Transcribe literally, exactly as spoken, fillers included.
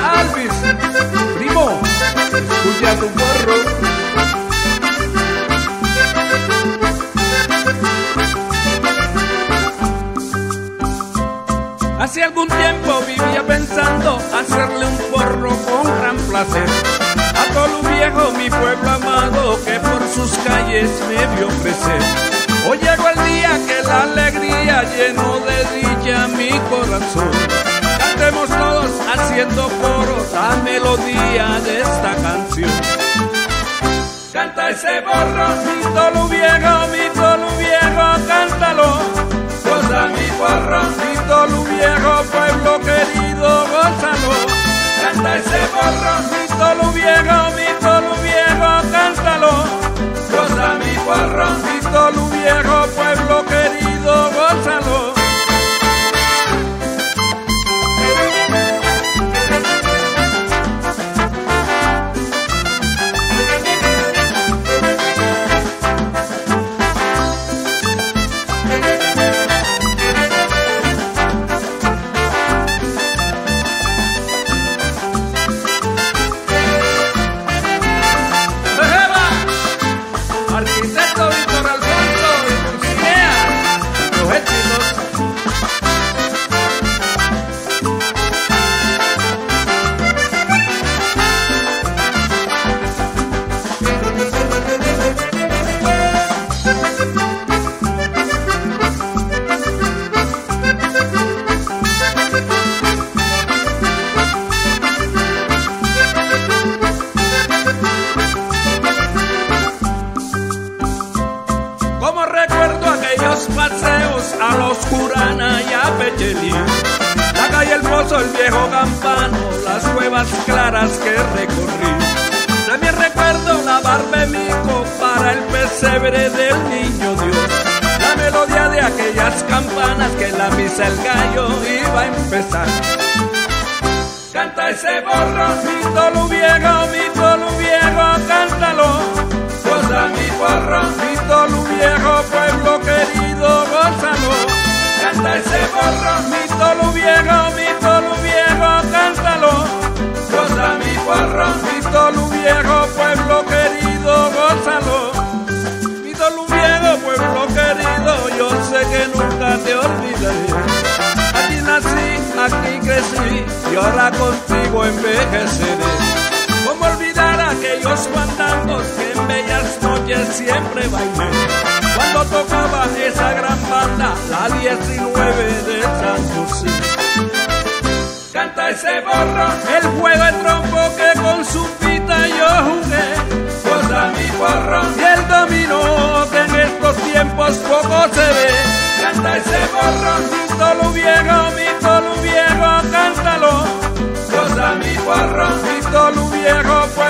Alvis, primo, escucha tu porro. Hace algún tiempo vivía pensando hacerle un porro con gran placer a Tolú Viejo, mi pueblo amado, que por sus calles me vio crecer. Hoy llegó el día que la alegría llenó de dicha mi corazón. Cantemos todos haciendo coro la melodía de esta canción. Canta ese porro, mi Tolú Viejo, mi Tolú Viejo, cántalo. Goza mi porro, mi Tolú Viejo, pueblo querido, gózalo. Canta ese porro, mi Tolú Viejo, mi Tolú Viejo, cántalo. Goza mi porro, mi Tolú Viejo, pueblo querido, gózalo. Arquitecto Víctor Alfonso y Dulcinea, los éxitos. Paseos a los Curana y a Pechelí, la calle El Pozo, el viejo Campano, las cuevas claras que recorrí. También recuerdo la Barbemico para el pesebre del niño Dios, la melodía de aquellas campanas que en la misa el gallo iba a empezar. Canta ese porro, mi Tolú Viejo, mi Tolú Viejo, cántalo. Goza mi porro, mi Tolú Viejo, pueblo querido, gózalo. Canta ese porro, mi Tolú Viejo, mi Tolú Viejo, cántalo. Goza mi porro, mi Tolú Viejo, pueblo querido, gózalo. Mi Tolú Viejo, pueblo querido, yo sé que nunca te olvidaré. Aquí nací, aquí crecí y ahora contigo envejeceré. ¿Cómo olvidar aquellos fandangos que en bellas noches siempre bailé? Cuando tocaba esa gran banda, la diecinueve de San José. Canta ese porro, el juego de trompo que con su pita yo jugué. Goza mi porro y el dominó que en estos tiempos poco se ve. Canta ese porro, mi Tolú Viejo, mi Tolú Viejo, cántalo. Goza mi porro, mi Tolú Viejo,